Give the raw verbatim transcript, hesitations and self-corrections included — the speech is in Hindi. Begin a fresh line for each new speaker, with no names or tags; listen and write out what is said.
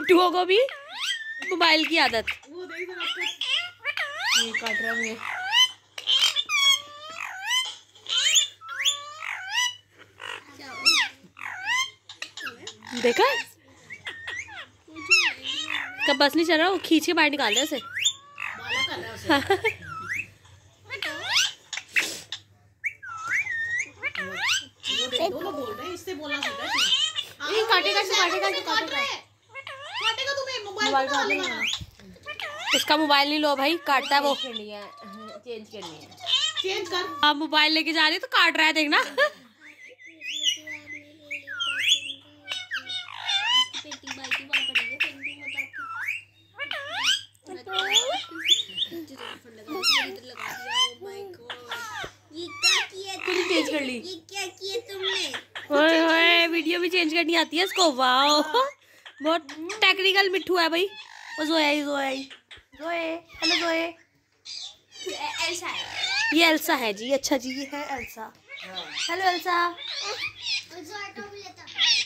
मिट्टुओं को भी मोबाइल की आदत। ये काट रहा है। देखा कब बस नहीं चल रहा, वो खींच के बाहर निकाल रहे उसे। इसका मोबाइल नहीं लो भाई, काटता है वो। चेंज करनी है, चेंज कर। आप मोबाइल लेके जा रही है तो काट रहा है, देखना। चेंज कर ली।
ये क्या किया तुमने?
ओए ओए, वीडियो भी चेंज करनी आती है इसको। वाओ, बहुत टेक्निकल मिट्ठू है भाई। वो जोया ही जोया ही जोए। Hello Joey.
एल्सा है,
ये एल्सा है जी। अच्छा जी, ये है एल्सा। Hello Elsa.